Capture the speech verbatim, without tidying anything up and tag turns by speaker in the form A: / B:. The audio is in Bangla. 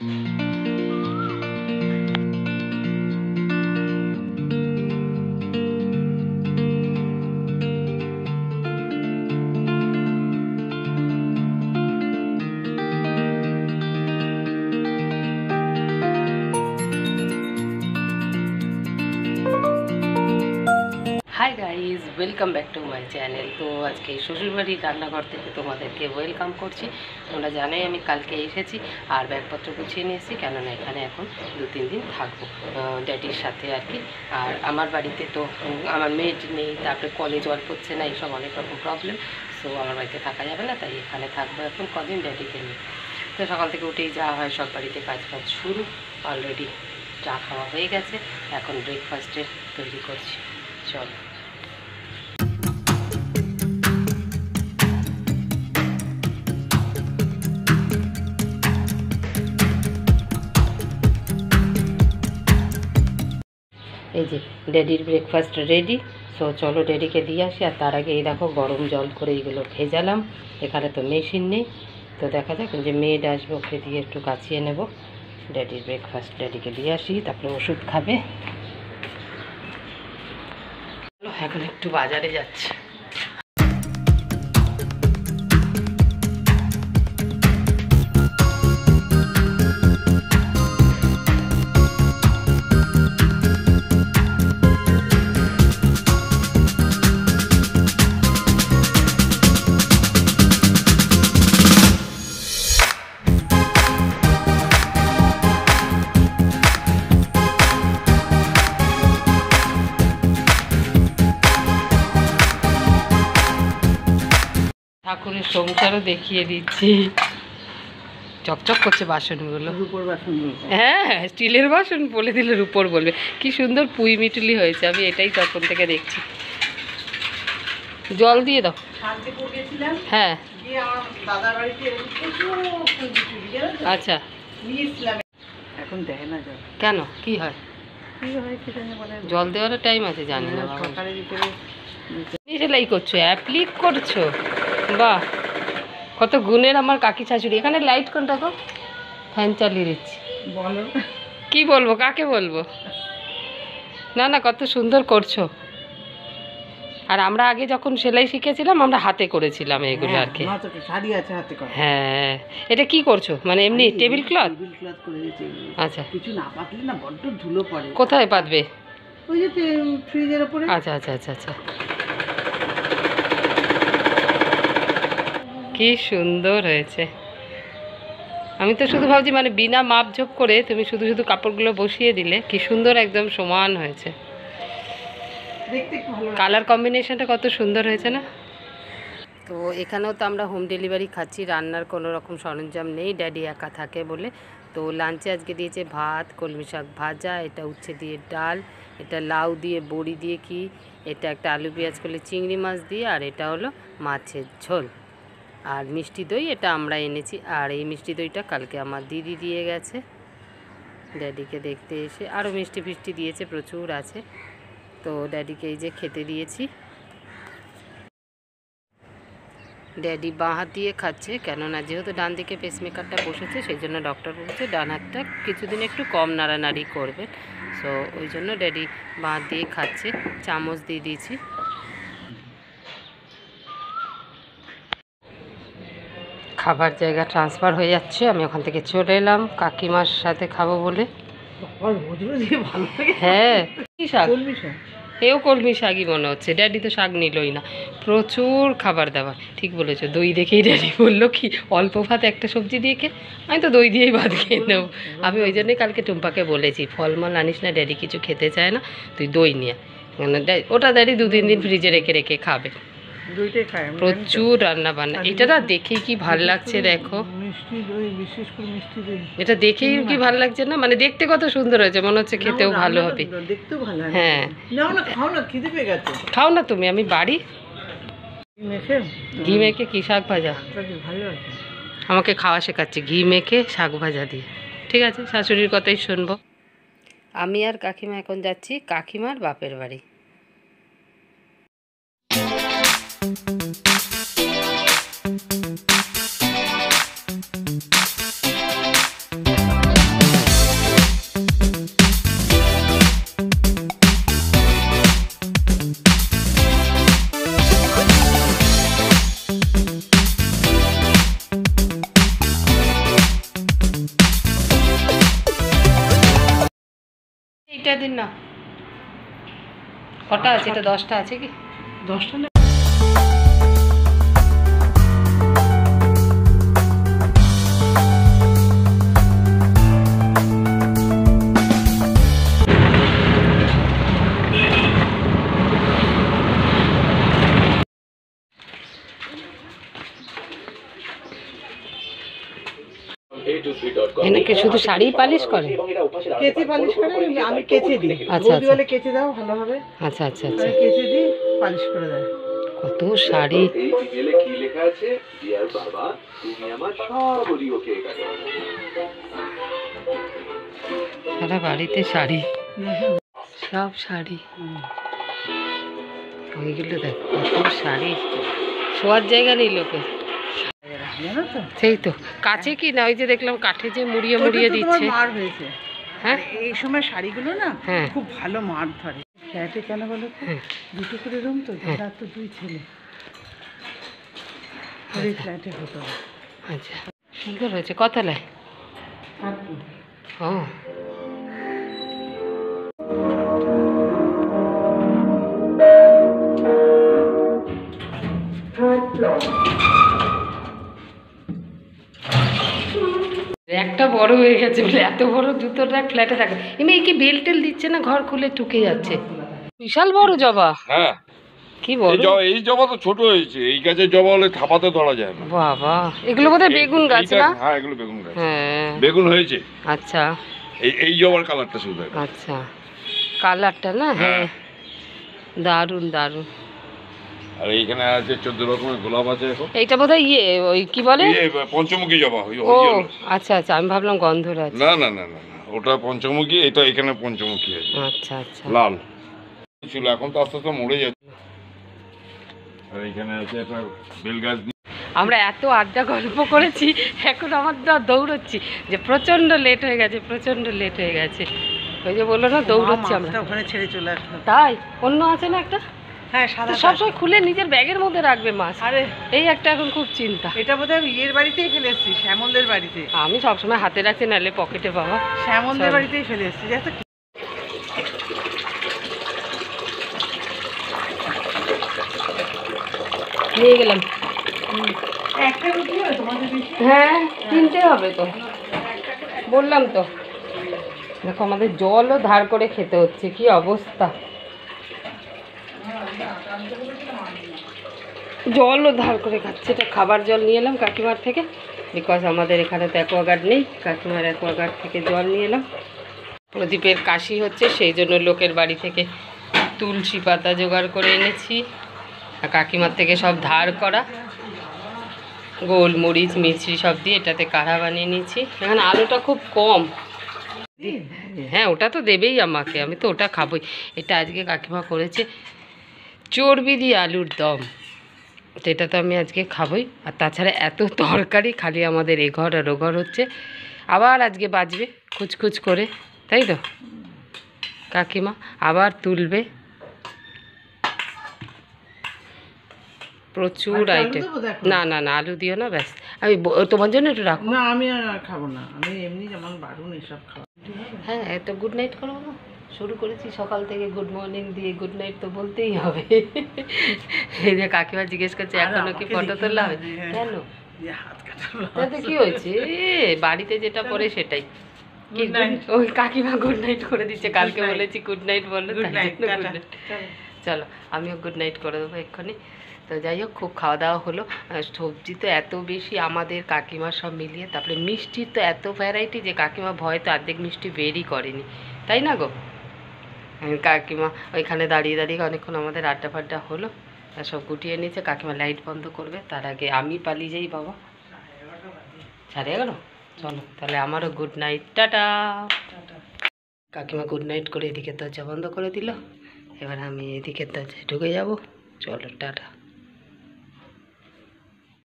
A: Hi guys welcome back to my channel. तो आज के শ্বশুরবাড়ির রান্নাঘর থেকে তোমাদেরকে ওয়েলকাম করছি। তোমরা জানোই আমি কালকে এসেছি আর ব্যাগপত্র গুছিয়ে নিয়ে এসেছি, কেননা এখানে এখন দু তিন দিন থাকবো ড্যাডির সাথে আর কি। আর আমার বাড়িতে তো আমার মেড নেই, তারপরে কলেজ অল্প হচ্ছে না, এইসব অনেক রকম প্রবলেম। সো আমার বাড়িতে থাকা যাবে না, তাই এখানে থাকবো এখন কদিন ড্যাডিকে নিয়ে। তো সকাল থেকে উঠেই যাওয়া হয়, সব বাড়িতে কাজ বাজ শুরু। অলরেডি চা খাওয়া হয়ে গেছে, এখন ব্রেকফাস্টের তৈরি করছি। চলো। এই যে ড্যাডির ব্রেকফাস্ট রেডি। সো চলো ড্যাডিকে দিয়ে আসি। আর তার আগে এই দেখো গরম জল করে এইগুলো ভেজালাম। এখানে তো মেশিন নেই, তো দেখা যাক যে মেয়েড আসবে, ওকে দিয়ে একটু কাচিয়ে নেব। ড্যাডির ব্রেকফাস্ট ড্যাডিকে দিয়ে আসি, তারপরে ওষুধ খাবে। এখন একটু বাজারে যাচ্ছি। ঠাকুরের সংসারও দেখিয়ে দিচ্ছি। চকচক করছে বাসনগুলো, রূপোর বাসনগুলো। হ্যাঁ, স্টিলের বাসন বলে দিলে রূপোর বলবে। কি সুন্দর পুঁই মিটুলি হয়েছে, আমি এটাই তখন থেকে দেখছি। জল দিয়ে দাও। হ্যাঁ আচ্ছা,
B: এখন দেখে না জল
A: কেন কি হয়? জল দেওয়ার টাইম আছে জানি না।
B: সকালের ভিতরে
A: সেলাই করছো, অ্যাপ্লিক করছো, বাহ কত গুণের আমার কাকি শাশুড়ি। এখানে লাইট কোনটা গো? ফ্যান চালিয়ে দিচ্ছি।
B: বলো
A: কি বলবো, কাকে বলবো? না না, কত সুন্দর করছো। আর আমরা আগে যখন সেলাই শিখেছিলাম আমরা হাতে করেছিলাম এগুলো আর কি। হ্যাঁ, এটা কি করছো মানে এমনি টেবিল ক্লথ? আচ্ছা,
B: কিছু না পাতলে না বড্ড ধুলো পড়ে।
A: কোথায় পাতবে?
B: ওই যে ফ্রিজের উপরে।
A: আচ্ছা আচ্ছা আচ্ছা আচ্ছা, কি সুন্দর হয়েছে। আমি তো শুধু ভাবছি মানে বিনা মাপঝোপ করে তুমি শুধু শুধু কাপড়গুলো বসিয়ে দিলে কি সুন্দর একদম সমান হয়েছে। কালার কম্বিনেশনটা কত সুন্দর হয়েছে না? তো এখানেও তো আমরা হোম ডেলিভারি খাচ্ছি, রান্নার কোনো রকম সরঞ্জাম নেই, ড্যাডি একা থাকে বলে। তো লাঞ্চে আজকে দিয়েছে ভাত, কলমি শাক ভাজা, এটা উচ্ছে দিয়ে ডাল, এটা লাউ দিয়ে বড়ি দিয়ে কি, এটা একটা আলু পেঁয়াজ করলে চিংড়ি মাছ দিয়ে, আর এটা হলো মাছের ঝোল, আর মিষ্টি দই এটা আমরা এনেছি। আর এই মিষ্টি দইটা কালকে আমার দিদি দিয়ে গেছে ড্যাডিকে দেখতে এসে। আরও মিষ্টি ফিষ্টি দিয়েছে, প্রচুর আছে। তো ড্যাডিকে এই যে খেতে দিয়েছি। ড্যাডি বাঁ হাত দিয়ে খাচ্ছে, কেননা যেহেতু ডান দিকে পেসমেকারটা বসেছে সেই জন্য ডক্টর বলছে ডান হাতটা কিছুদিন একটু কম নাড়ানাড়ি করবে। সো ওই জন্য ড্যাডি বাঁ হাত দিয়ে খাচ্ছে। চামচ দিয়ে দিয়েছি। খাবার জায়গা ট্রান্সফার হয়ে যাচ্ছে, আমি ওখান থেকে চলে এলাম কাকিমার সাথে খাবো বলে। হ্যাঁ, কি শাক? এও কলমি শাকই মনে হচ্ছে। ড্যাডি তো শাক নিলই না, প্রচুর খাবার দাবার। ঠিক বলেছো, দই দেখেই ড্যাডি বললো কি অল্প ভাত একটা সবজি দিয়ে খেয়ে। আমি তো দই দিয়েই ভাত খেয়ে নেবো। আমি ওই জন্যই কালকে টুম্পাকে বলেছি ফলমল আনিস না, ড্যাডি কিছু খেতে চায় না, তুই দই নিয়ে। ওটা ড্যাডি দু তিন দিন ফ্রিজে রেখে রেখে খাবে। প্রচুর রান্না বান্না। এটা না দেখেই কি ভাল লাগছে, দেখো এটা দেখেই কি ভাল লাগছে না? মানে দেখতে কত সুন্দর হয়েছে, মনে হচ্ছে খেতেও ভালো হবে। হ্যাঁ, খাও না তুমি, আমি বাড়ি ঘি মেখে কি শাক ভাজা আমাকে খাওয়া শেখাচ্ছে, ঘি মেখে শাক ভাজা দিয়ে। ঠিক আছে, শাশুড়ির কথাই শুনবো। আমি আর কাকিমা এখন যাচ্ছি কাকিমার বাপের বাড়ি। এটা দিন না, কটা আছে? এটা দশটা আছে কি?
B: দশটা না।
A: এনাকে শুধু শাড়ি পালিশ করে?
B: কেচে পালিশ করে, আমি কেচে দিই।
A: আচ্ছা
B: বৌদি বলে কেচে দাও ভালো হবে,
A: আচ্ছা আচ্ছা আচ্ছা।
B: আমি কেচে দিই, পালিশ করে দেয়।
A: কত শাড়ি! সারা বাড়িতে শাড়ি, সব শাড়ি। ওইগুলো দেখ কত শাড়ি, শোয়ার জায়গা নেই লোকের।
B: জানো তো,
A: সেই তো কাছে কি না, ওই যে দেখলাম কাঠে যে মুড়িয়ে মুড়িয়ে
B: ওইটা তো
A: দিচ্ছে।
B: তোমার মার হয়েছে।
A: হ্যাঁ
B: এই সময় শাড়িগুলো না
A: হ্যাঁ
B: খুব ভালো মার ধরে। ফ্ল্যাটে কেন বলো তো,
A: হ্যাঁ
B: দুটো করে রুম তো,
A: হ্যাঁ।
B: তার তো দুই ছেলে, আর এই ফ্ল্যাটে হতো না।
A: আচ্ছা সুন্দর হয়েছে। কতলায়?
B: আর কি?
A: ও একটা বড় হয়ে গেছে বলে এত বড় জুতোর র্যাক ফ্ল্যাটে থাকে। এমনি কি বেল টেল দিচ্ছে না, ঘর খুলে ঠুকে যাচ্ছে। বিশাল বড় জবা।
C: হ্যাঁ
A: কি বড়!
C: এই জবা, এই জবা তো ছোট হয়েছে, এই গাছের জবা হলে থাপাতে ধরা যায় না।
A: বাবা, এগুলো বোধহয় বেগুন গাছ
C: এইটা-
A: না?
C: হ্যাঁ এগুলো বেগুন গাছ।
A: হ্যাঁ
C: বেগুন হয়েছে।
A: আচ্ছা
C: এই এই জবার কালারটা শুধু দেখো।
A: আচ্ছা, কালারটা না? হ্যাঁ দারুণ দারুণ।
C: আর এইখানে আছে চোদ্দ রকমের গোলাপ আছে এখন।
A: এইটা বোধহয় ইয়ে ওই কি বলে,
C: এই পঞ্চমুখী জবা। ওই
A: ও
C: ওই yellow।
A: আচ্ছা আচ্ছা, আমি ভাবলাম গন্ধরাজ।
C: না না না না না, ওটা পঞ্চমুখী, এটা এখানে পঞ্চমুখী আছে
A: আচ্ছা আচ্ছা।
C: লাল ছিল, এখন তো আস্তে আস্তে মরে যাচ্ছে। আর এখানে আছে একটা বেল গাছ।
A: আমরা এত আড্ডা গল্প করেছি, এখন আমার তো দৌড়চ্ছি যে প্রচন্ড লেট হয়ে গেছে, প্রচন্ড লেট হয়ে গেছে। ওই যে বললো না দৌড়চ্ছি আমরা।
B: মাছটা ওখানে ছেড়ে চলে আসলো।
A: তাই অন্য আছে না একটা?
B: হ্যাঁ সাদা।
A: সবসময় খুলে নিজের ব্যাগের মধ্যে রাখবে মাছ।
B: আরে
A: এই একটা এখন খুব চিন্তা।
B: এটা বোধহয় আমি ইয়ের বাড়িতেই ফেলে এসেছি, শ্যামলদের বাড়িতে।
A: আমি সবসময় হাতে রাখছি, নাহলে পকেটে বাবা।
B: শ্যামলদের
A: চল।
B: বাড়িতেই ফেলে এসেছি। যাতে
A: নিয়ে গেলাম।
B: একটা রুটি হবে তোমাদের বেশি?
A: হ্যাঁ কিনতে হবে তো, বললাম তো। দেখো আমাদের জলও ধার করে খেতে হচ্ছে, কি অবস্থা। জলও ধার করে খাচ্ছে। এটা খাবার জল নিয়ে এলাম কাকিমার থেকে, বিকজ আমাদের এখানে তো অ্যাকোয়াগার্ড নেই। কাকিমার অ্যাকোয়াগার্ড থেকে জল নিয়ে এলাম। প্রদীপের কাশি হচ্ছে, সেই জন্য লোকের বাড়ি থেকে তুলসী পাতা জোগাড় করে এনেছি। আর কাকিমার থেকে সব ধার করা গোলমরিচ মিছরি সব দিয়ে এটাতে কাঢ়া বানিয়ে নিয়েছি। এখানে আলুটা খুব কম। হ্যাঁ ওটা তো দেবেই আমাকে, আমি তো ওটা খাবই। এটা আজকে কাকিমা করেছে চর্বি দিয়ে আলুর দম, তো এটা তো আমি আজকে খাবই। আর তাছাড়া এত তরকারি, খালি আমাদের এ ঘর আর ও ঘর হচ্ছে। আবার আজকে বাজবে খুচখুচ করে, তাই তো? কাকিমা আবার তুলবে প্রচুর
B: আলু
A: আইটেম।
B: দেবো দেখো?
A: না না না আলু দিও না, ব্যাস। আমি ব- তোমার জন্য একটু রাখো।
B: না আমি আর খাবো না, আমি এমনি যেমন বারণ এসব খাবো।
A: হ্যাঁ তো গুড নাইট করবো না? শুরু করেছি সকাল থেকে গুড মর্নিং দিয়ে, গুড নাইট তো বলতেই হবে। এই যে কাকিমা জিজ্ঞেস করছে
B: আর
A: এখনো কি
B: আমাকে
A: ফটো
B: দেখি
A: তোলা
B: না,
A: হবে?
B: হ্যাঁ।
A: কেন?
B: যে হাত কাটা
A: তাতে কি হয়েছে? এ, বাড়িতে যেটা পরে সেটাই। কি
B: Good night.
A: ওই কাকিমা গুড নাইট করে দিচ্ছে, কালকে
B: night.
A: বলেছি গুড নাইট বললো,
B: গুড
A: তাই
B: নাইট,
A: জন্য good
B: টাটা।
A: night। চলো আমিও গুড নাইট করে দেবো এক্ষুনি। তো যাই হোক, খুব খাওয়া দাওয়া হলো। আর সবজি তো এত বেশি আমাদের কাকিমার সব মিলিয়ে, তারপরে মিষ্টির তো এত ভ্যারাইটি যে কাকিমা ভয় তো অর্ধেক মিষ্টি বেরই করেনি, তাই না গো? আর কাকিমা ওইখানে দাঁড়িয়ে দাঁড়িয়ে অনেকক্ষণ আমাদের আড্ডা ফাড্ডা হলো। আর সব গুটিয়ে নিয়েছে। কাকিমা লাইট বন্ধ করবে, তার আগে আমি পালিয়ে যাই বাবা। সাড়ে এগারো? চলো তাহলে আমারও গুড নাইট, টাটা। কাকিমা গুড নাইট করে এদিকে দরজা বন্ধ করে দিল। এবার আমি এদিকে দরজায় ঢুকে যাব। চলো টাটা।